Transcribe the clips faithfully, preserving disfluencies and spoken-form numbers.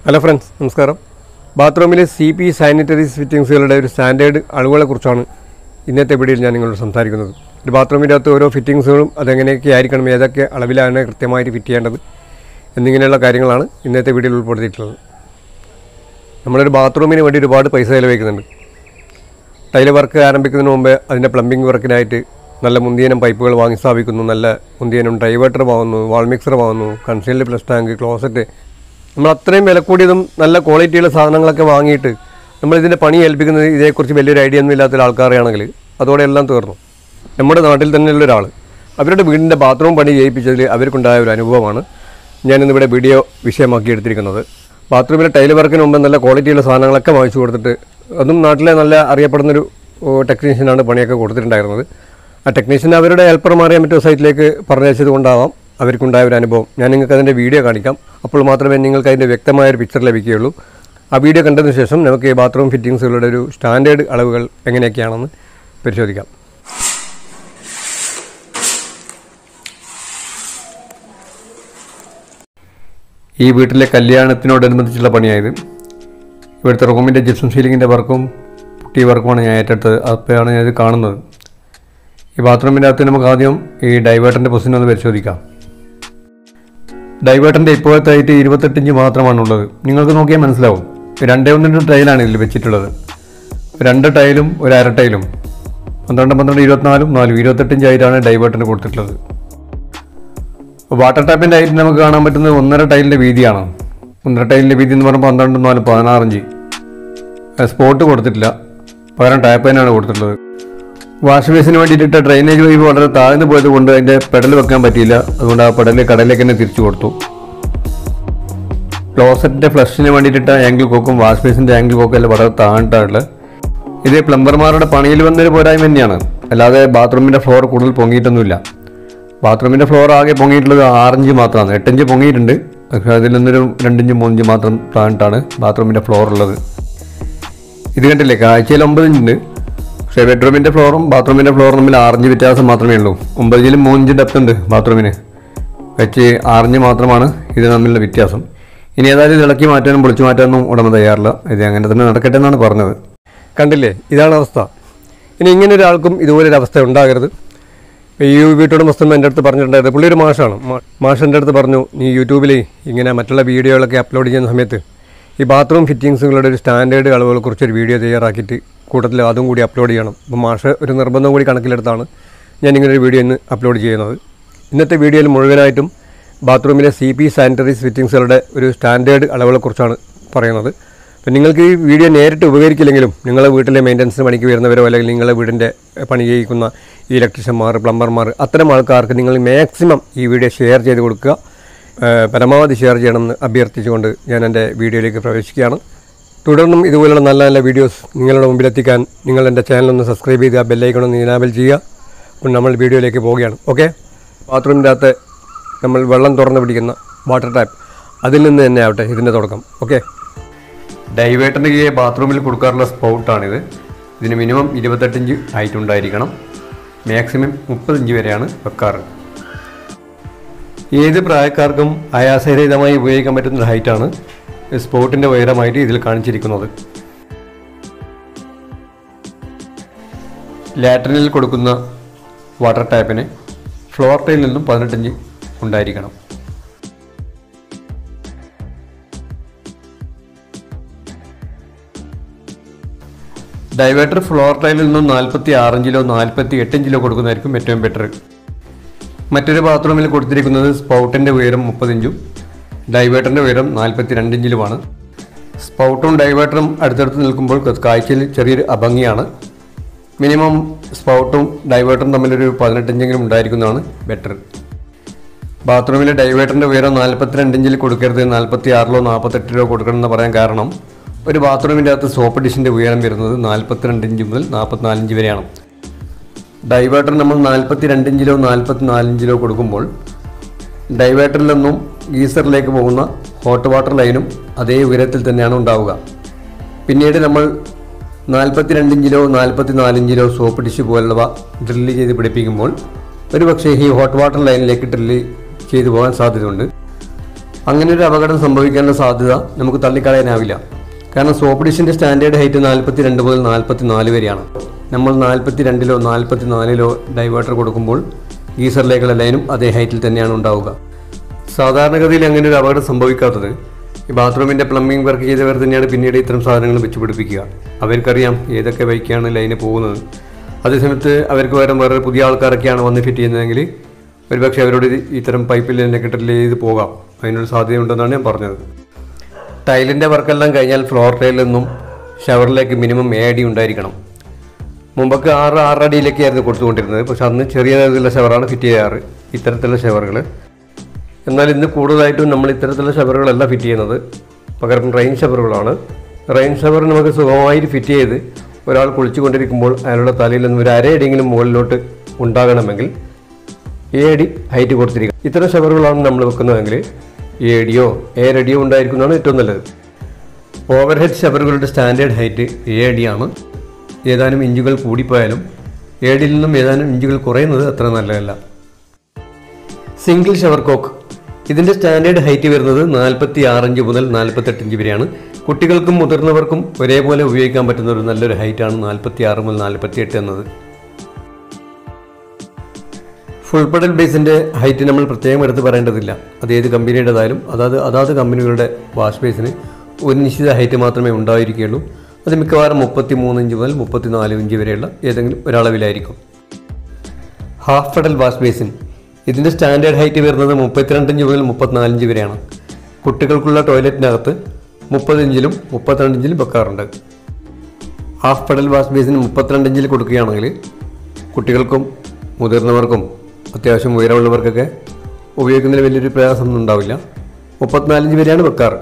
Hello friends, നമസ്കാരം. ബാത്റൂമിലെ C P sanitaries ഫിറ്റിങ്സുകളുടെ ഒരു സ്റ്റാൻഡേർഡ് അളവുകളെക്കുറിച്ചാണ് ഇന്നത്തെ വീഡിയോയിൽ ഞാൻ നിങ്ങളോട് സംസാരിക്കുന്നത്. ഒരു ബാത്റൂമിൻ്റെ അകത്ത് ഓരോ ഫിറ്റിങ്സുകളും അതെങ്ങനെയൊക്കെ ആയിരിക്കണം, ഏതൊക്കെ അളവിലാണ് കൃത്യമായിട്ട് ഫിറ്റ് ചെയ്യേണ്ടത് എന്നിങ്ങനെയുള്ള കാര്യങ്ങളാണ് ഇന്നത്തെ വീഡിയോയിൽ ഉൾപ്പെടുത്തിയിട്ടുള്ളത്. നമ്മളൊരു ബാത്റൂമിന് വേണ്ടി ഒരുപാട് പൈസ ചിലവഴിക്കുന്നുണ്ട്. ടൈൽ വർക്ക് ആരംഭിക്കുന്നതിന് മുമ്പ് അതിൻ്റെ പ്ലംബിംഗ് വർക്കിനായിട്ട് നല്ല മുന്തിയനം പൈപ്പുകൾ വാങ്ങി സ്ഥാപിക്കുന്നു, നല്ല മുന്തിയനം ഡൈവേർട്ടർ വാങ്ങുന്നു, വാൾ മിക്സർ വാങ്ങുന്നു, കൺസീൽഡ് പ്ലസ് ടാങ്ക്, ക്ലോസറ്റ്. നമ്മൾ അത്രയും വില കൂടിയതും നല്ല ക്വാളിറ്റിയുള്ള സാധനങ്ങളൊക്കെ വാങ്ങിയിട്ട് നമ്മളിതിൻ്റെ പണി ഏൽപ്പിക്കുന്നത് ഇതേക്കുറിച്ച് വലിയൊരു ഐഡിയ ഒന്നും ഇല്ലാത്ത ഒരാൾക്കാരെയാണെങ്കിൽ അതോടെ എല്ലാം തീർന്നു. നമ്മുടെ നാട്ടിൽ തന്നെയുള്ള ഒരാൾ അവരുടെ വീടിൻ്റെ ബാത്റൂം പണി ചെയ്യിപ്പിച്ചതിൽ അവർക്കുണ്ടായ ഒരു അനുഭവമാണ് ഞാനിന്നിവിടെ വീഡിയോ വിഷയമാക്കി എടുത്തിരിക്കുന്നത്. ബാത്റൂമിലെ ടൈൽ വർക്കിന് മുമ്പ് നല്ല ക്വാളിറ്റിയുള്ള സാധനങ്ങളൊക്കെ വാങ്ങിച്ചു കൊടുത്തിട്ട്, അതും നാട്ടിലെ നല്ല അറിയപ്പെടുന്നൊരു ടെക്നീഷ്യനാണ് പണിയൊക്കെ കൊടുത്തിട്ടുണ്ടായിരുന്നത്. ആ ടെക്നീഷ്യൻ അവരുടെ ഹെൽപ്പർമാരെ മറ്റോ സൈറ്റിലേക്ക് പറഞ്ഞയച്ചത് കൊണ്ടാവാം അവർക്കുണ്ടായ ഒരു അനുഭവം. ഞാൻ നിങ്ങൾക്ക് അതിൻ്റെ വീഡിയോ കാണിക്കാം. അപ്പോൾ മാത്രമേ നിങ്ങൾക്ക് അതിൻ്റെ വ്യക്തമായൊരു പിക്ചർ ലഭിക്കുകയുള്ളൂ. ആ വീഡിയോ കണ്ടതിന് ശേഷം നമുക്ക് ഈ ബാത്റൂം ഫിറ്റിങ്സുകളുടെ ഒരു സ്റ്റാൻഡേർഡ് അളവുകൾ എങ്ങനെയൊക്കെയാണെന്ന് പരിശോധിക്കാം. ഈ വീട്ടിലെ കല്യാണത്തിനോടനുബന്ധിച്ചുള്ള പണിയായത്. ഇവിടുത്തെ റൂമിൻ്റെ ജിപ്സം സീലിങ്ങിൻ്റെ വർക്കും പുട്ടി വർക്കുമാണ് ഞാൻ ഏറ്റെടുത്തത്. അപ്പോഴാണ് ഞാനിത് കാണുന്നത്. ഈ ബാത്റൂമിൻ്റെ അകത്ത് നമുക്ക് ആദ്യം ഈ ഡൈവേർട്ടറിൻ്റെ പൊസിഷൻ ഒന്ന് പരിശോധിക്കാം. ഡൈവേർട്ടറിൻ്റെ ഇപ്പോഴത്തെ ഹൈറ്റ് ഇരുപത്തെട്ട് ഇഞ്ച് മാത്രമാണുള്ളത്. നിങ്ങൾക്ക് നോക്കിയാൽ മനസ്സിലാവും. രണ്ടേ ഒന്നിൻ്റെ ടൈലാണ് ഇതിൽ വെച്ചിട്ടുള്ളത്. രണ്ട് ടൈലും ഒരു അര ടൈലും പന്ത്രണ്ട് പന്ത്രണ്ട് ഇരുപത്തിനാലും നാലും ഇരുപത്തെട്ട് ഇഞ്ച് ഹൈറ്റാണ് ഡൈവേർട്ടറിന് കൊടുത്തിട്ടുള്ളത്. വാട്ടർ ടാപ്പിൻ്റെ ഹൈറ്റ് നമുക്ക് കാണാൻ പറ്റുന്നത് ഒന്നര ടൈലിൻ്റെ വീതിയാണ്. ഒന്നര ടൈലിൻ്റെ വീതി എന്ന് പറയുമ്പോൾ പന്ത്രണ്ട് നാല് പതിനാറ് ഇഞ്ച്. സ്പോട്ട് കൊടുത്തിട്ടില്ല, പകരം ടാപ്പ് തന്നെയാണ് കൊടുത്തിട്ടുള്ളത്. വാഷ് ബേസിന് വേണ്ടിയിട്ട് ഡ്രെയിനേജ് പൈപ്പ് വളരെ താഴ്ന്നു പോയത് കൊണ്ട് അതിൻ്റെ പെഡൽ വെക്കാൻ പറ്റിയില്ല. അതുകൊണ്ട് ആ പെഡൽ കടലിലേക്ക് തന്നെ തിരിച്ചു കൊടുത്തു. ക്ലോസറ്റിൻ്റെ ഫ്ലഷിന് വേണ്ടിയിട്ട് ആംഗിൾ കോക്കും വാഷ് ബേസിൻ്റെ ആംഗിൾ കോക്കും എല്ലാം വളരെ താഴ്ന്നിട്ടുള്ളത്. ഇത് പ്ലംബർമാരുടെ പണിയിൽ വന്നൊരു പോരായ്മ തന്നെയാണ്. അല്ലാതെ ബാത്റൂമിൻ്റെ ഫ്ലോർ കൂടുതൽ പൊങ്ങിയിട്ടൊന്നുമില്ല. ബാത്റൂമിൻ്റെ ഫ്ലോർ ആകെ പൊങ്ങിയിട്ടുള്ളത് ആറിഞ്ച് മാത്രമാണ്. എട്ടിഞ്ച് പൊങ്ങിയിട്ടുണ്ട്, പക്ഷേ അതിൽ നിന്നൊരു രണ്ടിഞ്ച് മൂന്നിഞ്ച് മാത്രം താഴ്ന്നിട്ടാണ് ബാത്റൂമിൻ്റെ ഫ്ലോർ ഉള്ളത്. ഇത് കണ്ടില്ലേ, കാഴ്ചയിൽ ഒമ്പത് ഇഞ്ചുണ്ട്. പക്ഷേ ബെഡ്റൂമിൻ്റെ ഫ്ലോറും ബാത്റൂമിൻ്റെ ഫ്ലോറും തമ്മിൽ ആറിഞ്ച് വ്യത്യാസം മാത്രമേ ഉള്ളൂ. ഒമ്പതിലും മൂന്നിഞ്ച് ഡെപ്ത് ഉണ്ട് ബാത്റൂമിന് വെച്ച്, ആറിഞ്ച് മാത്രമാണ് ഇത് തമ്മിലുള്ള വ്യത്യാസം. ഇനി ഏതായാലും ഇത് ഇളക്കി മാറ്റാനും പൊളിച്ചു മാറ്റാനും ഉടമ തയ്യാറില്ല. ഇത് അങ്ങനെ തന്നെ നടക്കട്ടെ എന്നാണ് പറഞ്ഞത്. കണ്ടില്ലേ, ഇതാണ് അവസ്ഥ. ഇനി ഇങ്ങനെ ഒരാൾക്കും ഇതുപോലൊരു അവസ്ഥ ഉണ്ടാകരുത്. ഈ വീട്ടുടമസ്ഥൻ എൻ്റെ അടുത്ത് പറഞ്ഞിട്ടുണ്ടായിരുന്നു. പുള്ളി ഒരു മാഷാണ്. മാഷ് എൻ്റെ അടുത്ത് പറഞ്ഞു, നീ യൂട്യൂബിൽ ഇങ്ങനെ മറ്റുള്ള വീഡിയോകളൊക്കെ അപ്ലോഡ് ചെയ്യുന്ന സമയത്ത് ഈ ബാത്റൂം ഫിറ്റിങ്സുകളുടെ ഒരു സ്റ്റാൻഡേർഡ് അളവുകളെ കുറിച്ചൊരു വീഡിയോ തയ്യാറാക്കിയിട്ട് കൂട്ടത്തിൽ അതും കൂടി അപ്ലോഡ് ചെയ്യണം. അപ്പോൾ മാഷ് ഒരു നിർബന്ധം കൂടി കണക്കിലെടുത്താണ് ഞാൻ ഇങ്ങനൊരു വീഡിയോ ഇന്ന് അപ്ലോഡ് ചെയ്യുന്നത്. ഇന്നത്തെ വീഡിയോയിൽ മുഴുവനായിട്ടും ബാത്റൂമിലെ സി പി സാനിറ്ററീസ് ഫിറ്റിങ്സുകളുടെ ഒരു സ്റ്റാൻഡേർഡ് അളവുകളെക്കുറിച്ചാണ് പറയുന്നത്. അപ്പോൾ നിങ്ങൾക്ക് ഈ വീഡിയോ നേരിട്ട് ഉപകരിക്കില്ലെങ്കിലും നിങ്ങളെ വീട്ടിലെ മെയിൻ്റനൻസിന് പണിക്ക് വരുന്നവരോ അല്ലെങ്കിൽ നിങ്ങളെ വീടിൻ്റെ പണി ചെയ്യിക്കുന്ന ഈ ഇലക്ട്രീഷ്യന്മാർ, പ്ലംബർമാർ, അത്തരം ആൾക്കാർക്ക് നിങ്ങൾ മാക്സിമം ഈ വീഡിയോ ഷെയർ ചെയ്ത് കൊടുക്കുക. പരമാവധി ഷെയർ ചെയ്യണമെന്ന് അഭ്യർത്ഥിച്ചുകൊണ്ട് ഞാൻ എൻ്റെ വീഡിയോയിലേക്ക് പ്രവേശിക്കുകയാണ്. തുടർന്നും ഇതുപോലുള്ള നല്ല നല്ല വീഡിയോസ് നിങ്ങളുടെ മുമ്പിലെത്തിക്കാൻ നിങ്ങൾ എൻ്റെ ചാനലൊന്ന് സബ്സ്ക്രൈബ് ചെയ്യുക, ബെല്ലൈക്കണൊന്ന് ഇനാബിൾ ചെയ്യുക. അപ്പോൾ നമ്മൾ വീഡിയോയിലേക്ക് പോവുകയാണ്. ഓക്കെ, ബാത്റൂമിൻ്റെ അകത്ത് നമ്മൾ വെള്ളം തുറന്ന് പിടിക്കുന്ന വാട്ടർ ടാപ്പ്, അതിൽ നിന്ന് തന്നെ ആവട്ടെ ഇതിൻ്റെ തുടക്കം. ഓക്കെ, ഡൈവേർട്ടറിൻ്റെ കീഴെ ബാത്റൂമിൽ കൊടുക്കാറുള്ള സ്പൗട്ടാണിത്. ഇതിന് മിനിമം ഇരുപത്തെട്ട് ഇഞ്ച് ഹൈറ്റ് ഉണ്ടായിരിക്കണം. മാക്സിമം മുപ്പത് ഇഞ്ച് വരെയാണ് വെക്കാറ്. ഏത് പ്രായക്കാർക്കും ആയാസരഹിതമായി ഉപയോഗിക്കാൻ പറ്റുന്ന ഹൈറ്റാണ് സ്പോട്ടിൻ്റെ ഉയരമായിട്ട് ഇതിൽ കാണിച്ചിരിക്കുന്നത്. ലാറ്ററിനിൽ കൊടുക്കുന്ന വാട്ടർ ടാപ്പിന് ഫ്ലോർ ടൈലിൽ നിന്നും പതിനെട്ടിഞ്ച് ഉണ്ടായിരിക്കണം. ഡൈവേർട്ടർ ഫ്ലോർ ടൈലിൽ നിന്നും നാൽപ്പത്തി ആറിഞ്ചിലോ നാൽപ്പത്തി എട്ടിഞ്ചിലോ കൊടുക്കുന്നതായിരിക്കും ഏറ്റവും ബെറ്റർ. മറ്റൊരു ബാത്റൂമിൽ കൊടുത്തിരിക്കുന്നത് സ്പൗട്ടിൻ്റെ ഉയരം മുപ്പതിഞ്ചും ഡൈവേർട്ടറിൻ്റെ ഉയരം നാൽപ്പത്തി രണ്ടിഞ്ചിലുമാണ്. സ്പൗട്ടും ഡൈവേർട്ടറും അടുത്തടുത്ത് നിൽക്കുമ്പോൾ കാഴ്ചയിൽ ചെറിയൊരു അഭംഗിയാണ്. മിനിമം സ്പൗട്ടും ഡൈവേർട്ടറും തമ്മിലൊരു പതിനെട്ടിഞ്ചെങ്കിലും ഉണ്ടായിരിക്കുന്നതാണ് ബെറ്റർ. ബാത്റൂമിലെ ഡൈവേർട്ടറിൻ്റെ ഉയരം നാൽപ്പത്തി രണ്ടിഞ്ചിൽ കൊടുക്കരുത്, നാൽപ്പത്തി ആറിലോ നാൽപ്പത്തെട്ടിലോ കൊടുക്കണമെന്ന് പറയാൻ കാരണം ഒരു ബാത്റൂമിൻ്റെ അകത്ത് സോപ്പ് ഡിഷിൻ്റെ ഉയരം വരുന്നത് നാൽപ്പത്തി രണ്ടിഞ്ച് മുതൽ നാൽപ്പത്തിനാലിഞ്ച് വരെയാണ്. ഡൈവേർട്ടർ നമ്മൾ നാൽപ്പത്തി രണ്ടിഞ്ചിലോ നാൽപ്പത്തി നാലിഞ്ചിലോ കൊടുക്കുമ്പോൾ ഡൈവേർട്ടറിൽ നിന്നും ഗീസറിലേക്ക് പോകുന്ന ഹോട്ട് വാട്ടർ ലൈനും അതേ ഉയരത്തിൽ തന്നെയാണ് ഉണ്ടാവുക. പിന്നീട് നമ്മൾ നാൽപ്പത്തി രണ്ടിഞ്ചിലോ നാൽപ്പത്തി നാലിഞ്ചിലോ സോപ്പ് ഡിഷ് പോലുള്ളവ ഡ്രില്ല് ചെയ്ത് പിടിപ്പിക്കുമ്പോൾ ഒരു പക്ഷേ ഈ ഹോട്ട് വാട്ടർ ലൈനിലേക്ക് ഡ്രില്ല് ചെയ്തു പോകാൻ സാധ്യതയുണ്ട്. അങ്ങനെ ഒരു അപകടം സംഭവിക്കാനുള്ള സാധ്യത നമുക്ക് തള്ളിക്കളയാനാവില്ല. കാരണം സോപ്പ് ഡിഷിൻ്റെ സ്റ്റാൻഡേർഡ് ഹൈറ്റ് നാൽപ്പത്തി രണ്ട് മുതൽ നാൽപ്പത്തി നാല് വരെയാണ്. നമ്മൾ നാൽപ്പത്തി രണ്ടിലോ നാൽപ്പത്തി നാലിലോ ഡൈവേർട്ടർ കൊടുക്കുമ്പോൾ ഗീസറിലേക്കുള്ള ലൈനും അതേ ഹൈറ്റിൽ തന്നെയാണ് ഉണ്ടാവുക. സാധാരണഗതിയിൽ അങ്ങനെ ഒരു അപകടം സംഭവിക്കാത്തത് ഈ ബാത്റൂമിൻ്റെ പ്ലംബിംഗ് വർക്ക് ചെയ്തവർ തന്നെയാണ് പിന്നീട് ഇത്തരം സാധനങ്ങൾ വെച്ച് പിടിപ്പിക്കുക. അവർക്കറിയാം ഏതൊക്കെ വഴിക്കാണ് ലൈന് പോകുന്നത്. അതേസമയത്ത് അവർക്ക് പകരം വേറെ പുതിയ ആൾക്കാരൊക്കെയാണ് വന്ന് ഫിറ്റ് ചെയ്യുന്നതെങ്കിൽ ഒരുപക്ഷെ അവരോട് ഇത്തരം പൈപ്പിൽ തന്നെ കിട്ടൽ ചെയ്ത് പോകാം. അതിനൊരു സാധ്യതയുണ്ടെന്നാണ് ഞാൻ പറഞ്ഞത്. ടൈലിൻ്റെ വർക്കെല്ലാം കഴിഞ്ഞാൽ ഫ്ലോർ ടൈലിൽ നിന്നും ഷവറിലേക്ക് മിനിമം ഏഴ് അടി ഉണ്ടായിരിക്കണം. മുമ്പൊക്കെ ആറ് ആറ് അടിയിലേക്കായിരുന്നു കൊടുത്തുകൊണ്ടിരുന്നത്. പക്ഷെ അന്ന് ചെറിയ തരത്തിലുള്ള ഷവറാണ് ഫിറ്റ് ചെയ്യാറ്, ഇത്തരത്തിലുള്ള ഷവറുകൾ. എന്നാൽ ഇന്ന് കൂടുതലായിട്ടും നമ്മൾ ഇത്തരത്തിലുള്ള ഷവറുകളല്ല ഫിറ്റ് ചെയ്യുന്നത്, പകരം റെയിൻ ഷവറുകളാണ്. റെയിൻ ഷവർ നമുക്ക് സുഖമായിട്ട് ഫിറ്റ് ചെയ്ത് ഒരാൾ കുളിച്ചു കൊണ്ടിരിക്കുമ്പോൾ അയാളുടെ തലയിൽ നിന്ന് ഒരു അരയടിയെങ്കിലും മുകളിലോട്ട് ഉണ്ടാകണമെങ്കിൽ ഏഴടി ഹൈറ്റ് കൊടുത്തിരിക്കുക. ഇത്തരം ഷവറുകളാണ് നമ്മൾ വെക്കുന്നതെങ്കിൽ ഏഴടിയോ ഏഴടിയോ ഉണ്ടായിരിക്കുന്നതാണ് ഏറ്റവും നല്ലത്. ഓവർ ഹെഡ് ഷവറുകളുടെ സ്റ്റാൻഡേർഡ് ഹൈറ്റ് ഏഴടിയാണ്. ഏതാനും ഇഞ്ചുകൾ കൂടിപ്പോയാലും ഏഴിൽ നിന്നും ഏതാനും ഇഞ്ചുകൾ കുറയുന്നത് അത്ര നല്ലതല്ല. സിംഗിൾ ഷവർ കോക്ക്, ഇതിൻ്റെ സ്റ്റാൻഡേർഡ് ഹൈറ്റ് വരുന്നത് നാൽപ്പത്തി ആറ് ഇഞ്ച് മുതൽ നാൽപ്പത്തെട്ട് ഇഞ്ച് വരെയാണ്. കുട്ടികൾക്കും മുതിർന്നവർക്കും ഒരേപോലെ ഉപയോഗിക്കാൻ പറ്റുന്ന ഒരു നല്ലൊരു ഹൈറ്റാണ് നാൽപ്പത്തി ആറ് മുതൽ നാൽപ്പത്തി എട്ട് എന്നത്. ഫുൾ പെഡൽ ബേസിൻ്റെ ഹൈറ്റ് നമ്മൾ പ്രത്യേകം എടുത്ത് പറയേണ്ടതില്ല. അത് ഏത് കമ്പനിയുടേതായാലും അതാത് അതാത് കമ്പനികളുടെ വാഷ് ബേസിന് ഒരു നിശ്ചിത ഹൈറ്റ് മാത്രമേ ഉണ്ടായിരിക്കുകയുള്ളൂ. അത് മിക്കവാറും മുപ്പത്തി മൂന്ന് ഇഞ്ച് മുതൽ മുപ്പത്തി നാല് ഇഞ്ച് വരെയുള്ള ഏതെങ്കിലും ഒരളവിലായിരിക്കും. ഹാഫ് പെഡൽ വാഷ് ബേസിൻ, ഇതിൻ്റെ സ്റ്റാൻഡേർഡ് ഹൈറ്റ് വരുന്നത് മുപ്പത്തിരണ്ട് ഇഞ്ച് മുതൽ മുപ്പത്തിനാല് ഇഞ്ച് വരെയാണ്. കുട്ടികൾക്കുള്ള ടോയ്ലറ്റിനകത്ത് മുപ്പത് ഇഞ്ചിലും മുപ്പത്തിരണ്ട് ഇഞ്ചിലും വെക്കാറുണ്ട്. ഹാഫ് പെഡൽ വാഷ് ബേസിന് മുപ്പത്തിരണ്ട് ഇഞ്ചിൽ കൊടുക്കുകയാണെങ്കിൽ കുട്ടികൾക്കും മുതിർന്നവർക്കും അത്യാവശ്യം ഉയരമുള്ളവർക്കൊക്കെ ഉപയോഗിക്കുന്നതിന് വലിയൊരു പ്രയാസമൊന്നും ഉണ്ടാവില്ല. മുപ്പത്തിനാലിഞ്ച് വരെയാണ് വെക്കാറ്.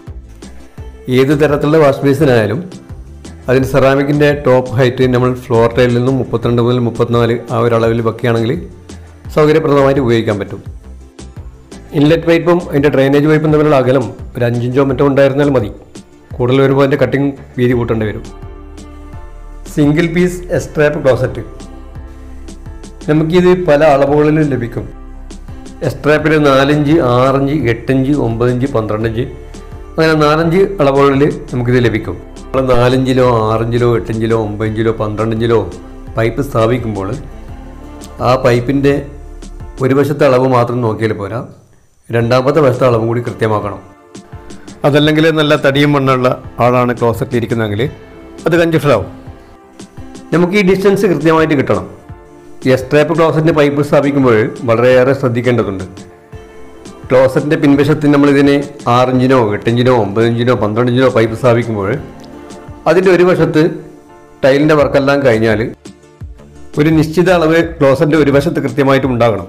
ഏത് തരത്തിലുള്ള വാഷ് ബേസിനായാലും അതിന് സെറാമിക്കിൻ്റെ ടോപ്പ് ഹൈറ്റ് നമ്മൾ ഫ്ലോർ ടൈലിൽ നിന്നും മുപ്പത്തിരണ്ട് മുതൽ മുപ്പത്തിനാല് ആ ഒരു അളവിൽ വെക്കുകയാണെങ്കിൽ സൗകര്യപ്രദമായിട്ട് ഉപയോഗിക്കാൻ പറ്റും. ഇൻലെറ്റ് പൈപ്പും അതിൻ്റെ ഡ്രെയിനേജ് പൈപ്പും തമ്മിലുള്ള അകലം ഒരു അഞ്ചിഞ്ചോ മറ്റോ ഉണ്ടായിരുന്നാൽ മതി. കൂടുതൽ വരുമ്പോൾ അതിൻ്റെ കട്ടിങ് വീതി കൂട്ടേണ്ടി വരും. സിംഗിൾ പീസ് എസ്ട്രാപ്പ് ക്ലോസറ്റ്, നമുക്കിത് പല അളവുകളിലും ലഭിക്കും. എസ്ട്രാപ്പിൽ നാലിഞ്ച്, ആറിഞ്ച്, എട്ടിഞ്ച്, ഒമ്പതിഞ്ച്, പന്ത്രണ്ടിഞ്ച് അങ്ങനെ നാലഞ്ച് അളവുകളിൽ നമുക്കിത് ലഭിക്കും. നമ്മൾ നാലിഞ്ചിലോ ആറിഞ്ചിലോ എട്ടിഞ്ചിലോ ഒമ്പതിഞ്ചിലോ പന്ത്രണ്ടിഞ്ചിലോ പൈപ്പ് സ്ഥാപിക്കുമ്പോൾ ആ പൈപ്പിൻ്റെ ഒരു വശത്തെ അളവ് മാത്രം നോക്കിയാൽ പോരാ, രണ്ടാമത്തെ വശത്തെ അളവ് കൂടി കൃത്യമാക്കണം. അതല്ലെങ്കിൽ നല്ല തടിയും മണ്ണുള്ള ആളാണ് ക്ലോസറ്റിൽ ഇരിക്കുന്നതെങ്കിൽ അത് കൺജസ്റ്റഡാവും. നമുക്ക് ഈ ഡിസ്റ്റൻസ് കൃത്യമായിട്ട് കിട്ടണം. എസ്ട്രാപ്പ് ക്ലോസറ്റിൻ്റെ പൈപ്പ് സ്ഥാപിക്കുമ്പോൾ വളരെയേറെ ശ്രദ്ധിക്കേണ്ടതുണ്ട്. ക്ലോസറ്റിൻ്റെ പിൻവശത്ത് നമ്മളിതിനെ ആറിഞ്ചിനോ എട്ടിഞ്ചിനോ ഒമ്പതിഞ്ചിനോ പന്ത്രണ്ടിഞ്ചിനോ പൈപ്പ് സ്ഥാപിക്കുമ്പോൾ അതിൻ്റെ ഒരു വശത്ത് ടൈലിൻ്റെ വർക്കെല്ലാം കഴിഞ്ഞാൽ ഒരു നിശ്ചിത അളവ് ക്ലോസറ്റിൻ്റെ ഒരു വശത്ത് കൃത്യമായിട്ടും ഉണ്ടാകണം.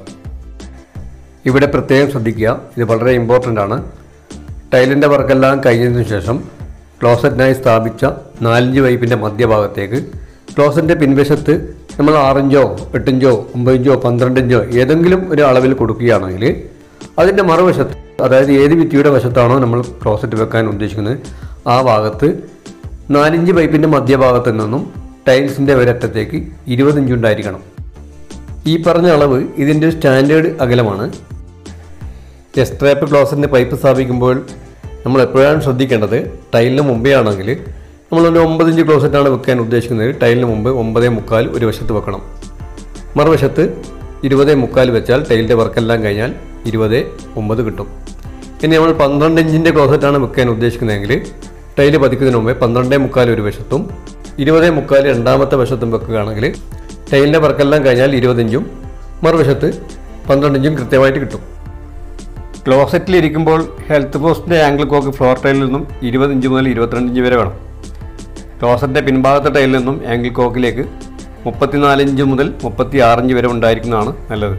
ഇവിടെ പ്രത്യേകം ശ്രദ്ധിക്കുക, ഇത് വളരെ ഇമ്പോർട്ടൻ്റ് ആണ്. ടൈലിൻ്റെ വർക്കെല്ലാം കഴിഞ്ഞതിന് ശേഷം ക്ലോസറ്റിനായി സ്ഥാപിച്ച നാലിഞ്ച് പൈപ്പിൻ്റെ മധ്യഭാഗത്തേക്ക് ക്ലോസറ്റിൻ്റെ പിൻവശത്ത് നമ്മൾ ആറിഞ്ചോ എട്ടിഞ്ചോ ഒമ്പതിഞ്ചോ പന്ത്രണ്ടിഞ്ചോ ഏതെങ്കിലും ഒരു അളവിൽ കൊടുക്കുകയാണെങ്കിൽ അതിൻ്റെ മറുവശത്ത്, അതായത് ഏത് ഭിത്തിയുടെ വശത്താണോ നമ്മൾ ക്ലോസറ്റ് വെക്കാൻ ഉദ്ദേശിക്കുന്നത് ആ ഭാഗത്ത് നാലിഞ്ച് പൈപ്പിൻ്റെ മധ്യഭാഗത്തു നിന്നും ടൈൽസിൻ്റെ ഒരറ്റത്തേക്ക് ഇരുപത് ഇഞ്ച് ഉണ്ടായിരിക്കണം. ഈ പറഞ്ഞ അളവ് ഇതിൻ്റെ സ്റ്റാൻഡേർഡ് അകലമാണ്. എസ്ട്രാപ്പ് ക്ലോസറ്റിൻ്റെ പൈപ്പ് സ്ഥാപിക്കുമ്പോൾ നമ്മൾ എപ്പോഴാണ് ശ്രദ്ധിക്കേണ്ടത്, ടൈലിന് മുമ്പേ ആണെങ്കിൽ നമ്മളൊരു ഒമ്പത് ഇഞ്ച് ക്ലോസറ്റാണ് വെക്കാൻ ഉദ്ദേശിക്കുന്നത്, ടൈലിന് മുമ്പ് ഒമ്പതേ മുക്കാൽ ഒരു വശത്ത് വെക്കണം. മറുവശത്ത് ഇരുപതേ മുക്കാൽ വെച്ചാൽ ടൈലിൻ്റെ വർക്കെല്ലാം കഴിഞ്ഞാൽ ഇരുപതേ ഒമ്പത് കിട്ടും. ഇനി നമ്മൾ പന്ത്രണ്ട് ഇഞ്ചിൻ്റെ ക്ലോസറ്റാണ് വെക്കാൻ ഉദ്ദേശിക്കുന്നതെങ്കിൽ ടൈല് പതിക്കുന്നതിന് മുമ്പേ പന്ത്രണ്ടേ മുക്കാൽ ഒരു വശത്തും ഇരുപതേ മുക്കാൽ രണ്ടാമത്തെ വശത്തും വെക്കുകയാണെങ്കിൽ ടൈലിൻ്റെ വർക്കെല്ലാം കഴിഞ്ഞാൽ ഇരുപതിഞ്ചും മറുവശത്ത് പന്ത്രണ്ടിഞ്ചും കൃത്യമായിട്ട് കിട്ടും. ക്ലോസറ്റിലിരിക്കുമ്പോൾ ഹെൽത്ത് പോസ്റ്റിൻ്റെ ആംഗിൾ കോക്ക് ഫ്ലോർ ടൈലിൽ നിന്നും ഇരുപത് ഇഞ്ച് മുതൽ ഇരുപത്തിരണ്ട് ഇഞ്ച് വരെ വേണം. ക്ലോസറ്റിൻ്റെ പിൻഭാഗത്തെ ടൈലിൽ നിന്നും ആംഗിൾ കോക്കിലേക്ക് മുപ്പത്തിനാല് ഇഞ്ച് മുതൽ മുപ്പത്തി ആറ് ഇഞ്ച് വരെ ഉണ്ടായിരിക്കുന്നതാണ് നല്ലത്.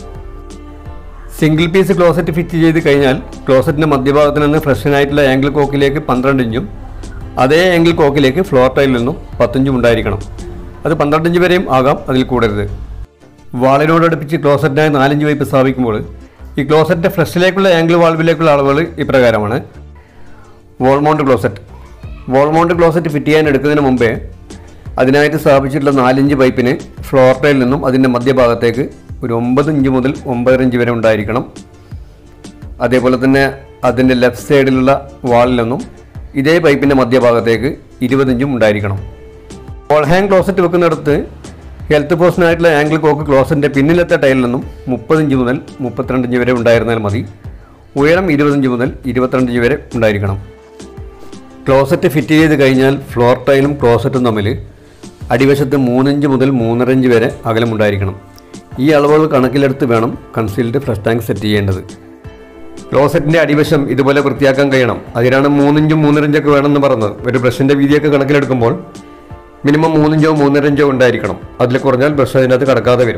സിംഗിൾ പീസ് ക്ലോസറ്റ് ഫിറ്റ് ചെയ്ത് കഴിഞ്ഞാൽ ക്ലോസറ്റിൻ്റെ മധ്യഭാഗത്ത് നിന്ന് ഫ്രഷനായിട്ടുള്ള ആംഗിൾ കോക്കിലേക്ക് പന്ത്രണ്ട് ഇഞ്ചും അതേ ആംഗിൾ കോക്കിലേക്ക് ഫ്ലോർ ടൈലിൽ നിന്നും പത്തിഞ്ചും ഉണ്ടായിരിക്കണം. അത് പന്ത്രണ്ട് ഇഞ്ച് വരെയും ആകാം, അതിൽ കൂടരുത്. വാളിനോടടുപ്പിച്ച് ക്ലോസറ്റിനായി നാലിഞ്ച് പൈപ്പ് സ്ഥാപിക്കുമ്പോൾ ഈ ക്ലോസറ്റിൻ്റെ ഫ്രഷിലേക്കുള്ള ആംഗിൾ വാൾവിലേക്കുള്ള അളവുകൾ ഇപ്രകാരമാണ്. Wall mount closet wall mount closet fit ചെയ്യാൻ എടുക്കുന്നതിന് മുമ്പേ അതിനായിട്ട് സ്ഥാപിച്ചിട്ടുള്ള നാലിഞ്ച് പൈപ്പിന് ഫ്ലോർ ടൈലിൽ നിന്നും അതിൻ്റെ മധ്യഭാഗത്തേക്ക് ഒരു ഒമ്പത് ഇഞ്ച് മുതൽ ഒമ്പതര ഇഞ്ച് വരെ ഉണ്ടായിരിക്കണം. അതേപോലെ തന്നെ അതിൻ്റെ ലെഫ്റ്റ് സൈഡിലുള്ള വാളിൽ നിന്നും ഇതേ പൈപ്പിൻ്റെ മധ്യഭാഗത്തേക്ക് ഇരുപത് ഇഞ്ചും ഉണ്ടായിരിക്കണം. വോൾ ഹാങ് ക്ലോസറ്റ് വെക്കുന്നിടത്ത് ഹെൽത്ത് പോസ്റ്റിനായിട്ടുള്ള ആംഗിൾ കോക്ക് ക്ലോസറ്റിൻ്റെ പിന്നിലത്തെ ടൈലിൽ നിന്നും മുപ്പത് ഇഞ്ച് മുതൽ മുപ്പത്തിരണ്ട് ഇഞ്ച് വരെ ഉണ്ടായിരുന്നാൽ മതി. ഉയരം ഇരുപത് ഇഞ്ച് മുതൽ ഇരുപത്തിരണ്ട് ഇഞ്ച് വരെ ഉണ്ടായിരിക്കണം. ക്ലോസറ്റ് ഫിറ്റ് ചെയ്ത് കഴിഞ്ഞാൽ ഫ്ലോർ ടൈലും ക്ലോസറ്റും തമ്മിൽ അടിവശത്ത് മൂന്നിഞ്ച് മുതൽ മൂന്നര ഇഞ്ച് വരെ അകലമുണ്ടായിരിക്കണം. ഈ അളവുകൾ കണക്കിലെടുത്ത് വേണം കൺസീൽഡ് ഫ്ലഷ് ടാങ്ക് സെറ്റ് ചെയ്യേണ്ടത്. ക്ലോസറ്റിൻ്റെ അടിവശം ഇതുപോലെ വൃത്തിയാക്കാൻ കഴിയണം. അതിനാണ് മൂന്നിഞ്ചും മൂന്നര ഇഞ്ചൊക്കെ വേണമെന്ന് പറഞ്ഞത്. ഒരു ബ്രഷിൻ്റെ വീതിയൊക്കെ കണക്കിലെടുക്കുമ്പോൾ മിനിമം മൂന്നിഞ്ചോ മൂന്നര ഇഞ്ചോ ഉണ്ടായിരിക്കണം. അതിൽ കുറഞ്ഞാൽ ബ്രഷ് അതിനകത്ത് കടക്കാതെ വരും.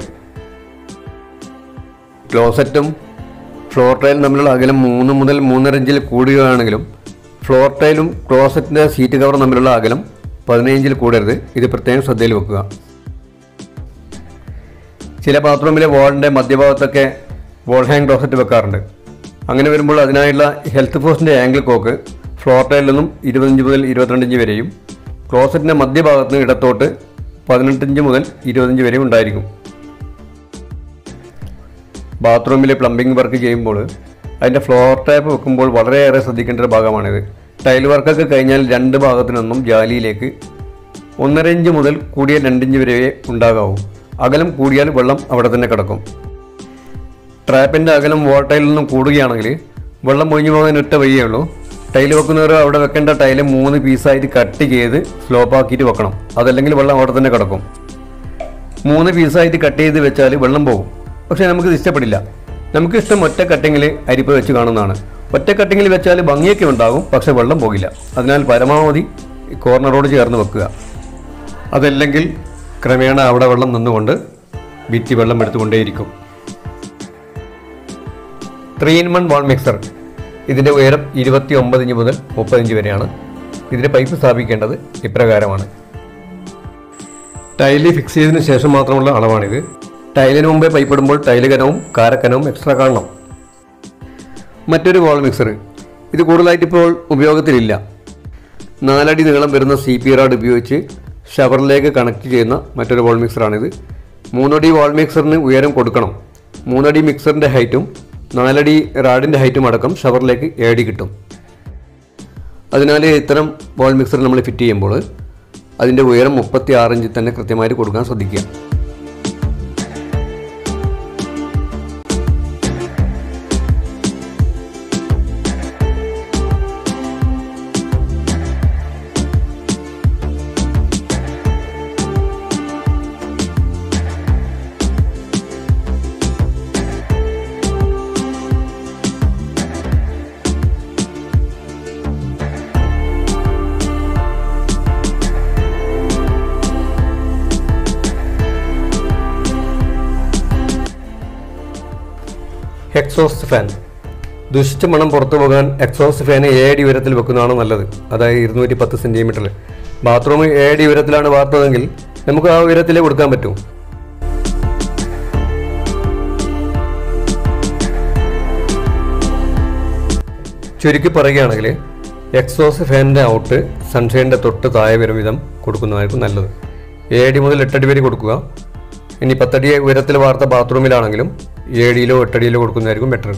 ക്ലോസറ്റും ഫ്ലോർ ടൈലും തമ്മിലുള്ള അകലം മൂന്ന് മുതൽ മൂന്നര ഇഞ്ചിൽ കൂടുകയാണെങ്കിലും ഫ്ലോർ ടൈലും ക്ലോസറ്റിൻ്റെ സീറ്റ് കവറും തമ്മിലുള്ള അകലം പതിനഞ്ച് ഇഞ്ചിൽ കൂടരുത്. ഇത് പ്രത്യേകം ശ്രദ്ധയിൽ വെക്കുക. ചില ബാത്റൂമിലെ വാളിൻ്റെ മധ്യഭാഗത്തൊക്കെ വോൾ ഹാങ് ക്ലോസറ്റ് വെക്കാറുണ്ട്. അങ്ങനെ വരുമ്പോൾ അതിനായുള്ള ഹെൽത്ത് പോസ്റ്റിൻ്റെ ആംഗിൾ കോക്ക് ഫ്ലോർ ടൈലിൽ നിന്നും ഇരുപത്തഞ്ച് മുതൽ ഇരുപത്തിരണ്ട് ഇഞ്ച് വരെയും ക്ലോസറ്റിൻ്റെ മധ്യഭാഗത്ത് നിന്ന് ഇടത്തോട്ട് പതിനെട്ട് ഇഞ്ച് മുതൽ ഇരുപത്തഞ്ച് വരെയും ഉണ്ടായിരിക്കും. ബാത്റൂമിലെ പ്ലംബിംഗ് വർക്ക് ചെയ്യുമ്പോൾ അതിൻ്റെ ഫ്ലോർ ടാപ്പ് വെക്കുമ്പോൾ വളരെയേറെ ശ്രദ്ധിക്കേണ്ട ഒരു ഭാഗമാണിത്. ടൈൽ വർക്കൊക്കെ കഴിഞ്ഞാൽ രണ്ട് ഭാഗത്തു നിന്നും ജാലിയിലേക്ക് ഒന്നര ഇഞ്ച് മുതൽ കൂടിയ രണ്ടിഞ്ച് വരെ ഉണ്ടാകാവൂ. അകലം കൂടിയാൽ വെള്ളം അവിടെ തന്നെ കിടക്കും. ട്രാപ്പിൻ്റെ അകലം വോൾ ടൈലിൽ നിന്നും കൂടുകയാണെങ്കിൽ വെള്ളം ഒഴിഞ്ഞു പോകാൻ ഒറ്റ വഴിയേ ഉള്ളൂ. ടൈൽ വെക്കുന്നവർ അവിടെ വെക്കേണ്ട ടൈല് മൂന്ന് പീസായിട്ട് കട്ട് ചെയ്ത് സ്ലോപ്പാക്കിയിട്ട് വെക്കണം. അതല്ലെങ്കിൽ വെള്ളം അവിടെ തന്നെ കിടക്കും. മൂന്ന് പീസായിട്ട് കട്ട് ചെയ്ത് വെച്ചാൽ വെള്ളം പോകും. പക്ഷേ നമുക്കിത് ഇഷ്ടപ്പെടില്ല. നമുക്കിഷ്ടം ഒറ്റ കട്ടിങ്ങിൽ അരിപ്പ് വെച്ച് കാണുന്നതാണ്. ഒറ്റ കട്ടിങ്ങിൽ വെച്ചാൽ ഭംഗിയൊക്കെ ഉണ്ടാകും, പക്ഷേ വെള്ളം പോകില്ല. അതിനാൽ പരമാവധി കോർണറോട് ചേർന്ന് വെക്കുക. അതല്ലെങ്കിൽ ക്രമേണ അവിടെ വെള്ളം നിന്നുകൊണ്ട് ഭിത്തി വെള്ളം എടുത്തുകൊണ്ടേയിരിക്കും. Three in one wall mixer. ഇതിൻ്റെ ഉയരം ഇരുപത്തി ഒമ്പത് ഇഞ്ച് മുതൽ മുപ്പത് ഇഞ്ച് വരെയാണ്. ഇതിൻ്റെ പൈപ്പ് സ്ഥാപിക്കേണ്ടത് ഇപ്രകാരമാണ്. ടൈല് ഫിക്സ് ചെയ്തതിന് ശേഷം മാത്രമുള്ള അളവാണിത്. ടൈലിന് മുമ്പേ പൈപ്പ് ഇടുമ്പോൾ ടൈല് കനവും കാരക്കനവും എക്സ്ട്രാ കാണണം. മറ്റൊരു വാൾ മിക്സർ. ഇത് കൂടുതലായിട്ട് ഇപ്പോൾ ഉപയോഗത്തിലില്ല. നാലടി നീളം വരുന്ന സി പി റാഡ് ഉപയോഗിച്ച് ഷവറിലേക്ക് കണക്ട് ചെയ്യുന്ന മറ്റൊരു വാൾ മിക്സറാണിത്. മൂന്നടി വാൾ മിക്സറിന് ഉയരം കൊടുക്കണം. മൂന്നടി മിക്സറിൻ്റെ ഹൈറ്റും നാലടി റാഡിൻ്റെ ഹൈറ്റും അടക്കം ഷവറിലേക്ക് ഏടി കിട്ടും. അതിനാൽ ഇത്തരം വാൾ മിക്സർ നമ്മൾ ഫിറ്റ് ചെയ്യുമ്പോൾ അതിൻ്റെ ഉയരം മുപ്പത്തി ആറ് ഇഞ്ചിൽ തന്നെ കൃത്യമായിട്ട് കൊടുക്കാൻ ശ്രദ്ധിക്കുക. Exhaust fan. ദുഷിച്ച മണം പുറത്തു പോകാൻ എക്സോസ്റ്റ് ഫാന് ഏഴടി ഉയരത്തിൽ വെക്കുന്നതാണ് നല്ലത്. അതായത് ഇരുന്നൂറ്റി പത്ത് സെൻറ്റിമീറ്ററിൽ. ബാത്റൂം ഏഴടി ഉയരത്തിലാണ് വാർത്തതെങ്കിൽ നമുക്ക് ആ ഉയരത്തിലേ കൊടുക്കാൻ പറ്റൂ. ചുരുക്കി പറയുകയാണെങ്കിൽ എക്സോസ്റ്റ് ഫാനിൻ്റെ ഔട്ട് സൺഷൈൻ്റെ തൊട്ട് താഴെ വരും വിധം കൊടുക്കുന്നതായിരിക്കും നല്ലത്. ഏഴടി മുതൽ എട്ടടി വരെ കൊടുക്കുക. ഇനി പത്തടി ഉയരത്തിൽ വാർത്ത ബാത്റൂമിലാണെങ്കിലും ഏഴിലോ എട്ടടിയിലോ കൊടുക്കുന്നതായിരിക്കും ബെറ്റർ.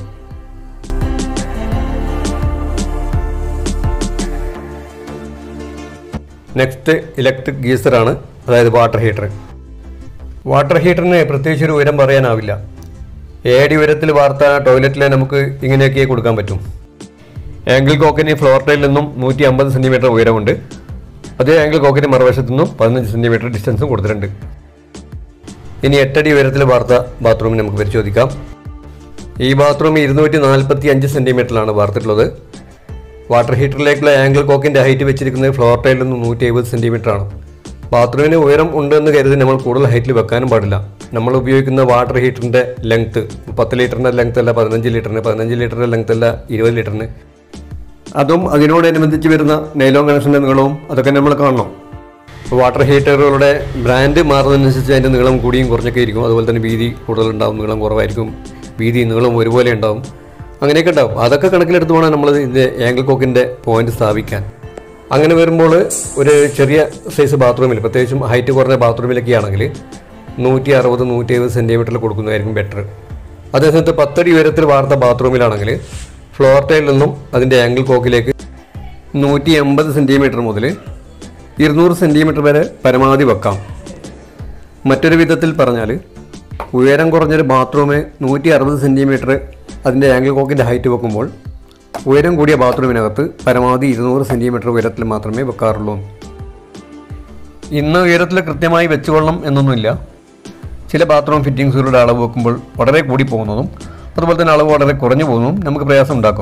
നെക്സ്റ്റ് ഇലക്ട്രിക് ഗീസറാണ്, അതായത് വാട്ടർ ഹീറ്റർ. വാട്ടർ ഹീറ്ററിന് പ്രത്യേകിച്ച് ഒരു ഉയരം പറയാനാവില്ല. ഏഴടി ഉയരത്തിൽ വാർത്ത ടോയ്ലറ്റിൽ നമുക്ക് ഇങ്ങനെയൊക്കെ കൊടുക്കാൻ പറ്റും. ആംഗിൾ കോക്കിന് ഫ്ലോർ ടൈലിൽ നിന്നും നൂറ്റി അമ്പത് സെൻറ്റിമീറ്റർ ഉയരമുണ്ട്. അതേ ആംഗിൾ കോക്കിന് മറുവശത്തു നിന്നും പതിനഞ്ച് സെൻറ്റിമീറ്റർ ഡിസ്റ്റൻസും കൊടുത്തിട്ടുണ്ട്. ഇനി എട്ടടി ഉയരത്തിൽ വാർത്ത ബാത്റൂമിൽ നമുക്ക് പരിശോധിക്കാം. ഈ ബാത്റൂം ഇരുന്നൂറ്റി നാൽപ്പത്തി അഞ്ച് സെൻറ്റിമീറ്ററിലാണ് വാർത്തിട്ടുള്ളത്. വാട്ടർ ഹീറ്ററിലേക്കുള്ള ആംഗിൾ കോക്കിൻ്റെ ഹൈറ്റ് വെച്ചിരിക്കുന്നത് ഫ്ലോർ ടൈലിൽ നിന്ന് നൂറ്റി എഴുപത് സെൻറ്റിമീറ്റർ ആണ്. ബാത്റൂമിന് ഉയരം ഉണ്ടെന്ന് കരുതി നമ്മൾ കൂടുതൽ ഹൈറ്റിൽ വെക്കാനും പാടില്ല. നമ്മൾ ഉപയോഗിക്കുന്ന വാട്ടർ ഹീറ്ററിൻ്റെ ലെങ്ത്ത് പത്ത് ലിറ്ററിൻ്റെ ലെങ്ത്ത് അല്ല പതിനഞ്ച് ലിറ്ററിന്, പതിനഞ്ച് ലിറ്ററിൻ്റെ ലെങ്ത്ത് അല്ല ഇരുപത് ലിറ്ററിന്. അതും അതിനോടനുബന്ധിച്ച് വരുന്ന നൈലോൺ കണക്ഷൻ്റെ നീളവും അതൊക്കെ നമ്മൾ കാണണം. വാട്ടർ ഹീറ്ററുകളുടെ ബ്രാൻഡ് മാറുന്നതിനനുസരിച്ച് അതിൻ്റെ നീളം കൂടിയും കുറഞ്ഞൊക്കെ ഇരിക്കും. അതുപോലെ തന്നെ വീതി കൂടുതലുണ്ടാവും, നീളം കുറവായിരിക്കും, വീതി നീളം ഒരുപോലെ ഉണ്ടാവും, അങ്ങനെയൊക്കെ ഉണ്ടാവും. അതൊക്കെ കണക്കിലെടുത്ത് വേണം നമ്മൾ ഇതിൻ്റെ ആംഗിൾ കോക്കിൻ്റെ പോയിന്റ് സ്ഥാപിക്കാൻ. അങ്ങനെ വരുമ്പോൾ ഒരു ചെറിയ സൈസ് ബാത്റൂമിൽ, പ്രത്യേകിച്ചും ഹൈറ്റ് കുറഞ്ഞ ബാത്റൂമിലൊക്കെ ആണെങ്കിൽ നൂറ്റി അറുപത് നൂറ്റി എഴുപത് സെൻറ്റിമീറ്ററിൽ കൊടുക്കുന്നതായിരിക്കും ബെറ്റർ. അതേസമയത്ത് പത്തടി ഉയരത്തിൽ വാർത്ത ബാത്റൂമിലാണെങ്കിൽ ഫ്ലോർ ടൈലിൽ നിന്നും അതിൻ്റെ ആംഗിൾ കോക്കിലേക്ക് നൂറ്റി എൺപത് സെൻറ്റിമീറ്റർ മുതൽ ഇരുന്നൂറ് സെൻറ്റിമീറ്റർ വരെ പരമാവധി വെക്കാം. മറ്റൊരു വിധത്തിൽ പറഞ്ഞാൽ ഉയരം കുറഞ്ഞൊരു ബാത്റൂമിന് നൂറ്റി അറുപത് സെൻറ്റിമീറ്റർ അതിൻ്റെ ആംഗിൾ കോക്കിൻ്റെ ഹൈറ്റ് വെക്കുമ്പോൾ ഉയരം കൂടിയ ബാത്റൂമിനകത്ത് പരമാവധി ഇരുന്നൂറ് സെൻറ്റിമീറ്റർ ഉയരത്തിൽ മാത്രമേ വെക്കാറുള്ളൂ. ഇന്ന് ഉയരത്തിൽ കൃത്യമായി വെച്ചുകൊള്ളണം എന്നൊന്നുമില്ല. ചില ബാത്റൂം ഫിറ്റിങ്സുകളുടെ അളവ് വെക്കുമ്പോൾ വളരെ കൂടി പോകുന്നതും അതുപോലെ തന്നെ അളവ് വളരെ കുറഞ്ഞു പോകുന്നതും നമുക്ക് പ്രയാസം ഉണ്ടാക്കും.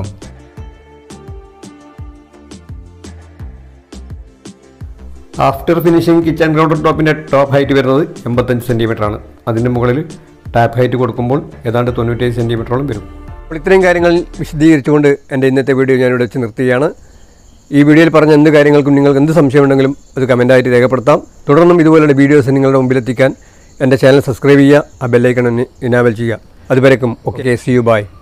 ആഫ്റ്റർ ഫിനിഷിംഗ് കിച്ചൺ കൗണ്ടർ ടോപ്പിൻ്റെ ടോപ്പ് ഹൈറ്റ് വരുന്നത് എൺപത്തഞ്ച് സെൻറ്റിമീറ്റർ ആണ്. അതിൻ്റെ മുകളിൽ ടാപ്പ് ഹൈറ്റ് കൊടുക്കുമ്പോൾ ഏതാണ്ട് തൊണ്ണൂറ്റേഴ് സെൻറ്റിമീറ്ററോളം വരും. അപ്പോൾ ഇത്രയും കാര്യങ്ങൾ വിശദീകരിച്ചുകൊണ്ട് എൻ്റെ ഇന്നത്തെ വീഡിയോ ഞാനിവിടെ വെച്ച് നിർത്തുകയാണ്. ഈ വീഡിയോയിൽ പറഞ്ഞ എന്ത് കാര്യങ്ങൾക്കും നിങ്ങൾക്ക് എന്ത് സംശയമുണ്ടെങ്കിലും അത് കമൻറ്റായിട്ട് രേഖപ്പെടുത്താം. തുടർന്നും ഇതുപോലുള്ള വീഡിയോസ് നിങ്ങളുടെ മുമ്പിലെത്തിക്കാൻ എൻ്റെ ചാനൽ സബ്സ്ക്രൈബ് ചെയ്യുക, ആ ബെല്ലൈക്കൺ ഇനാബിൾ ചെയ്യുക. അതുവരേക്കും ഓക്കെ, സീ യു, ബൈ.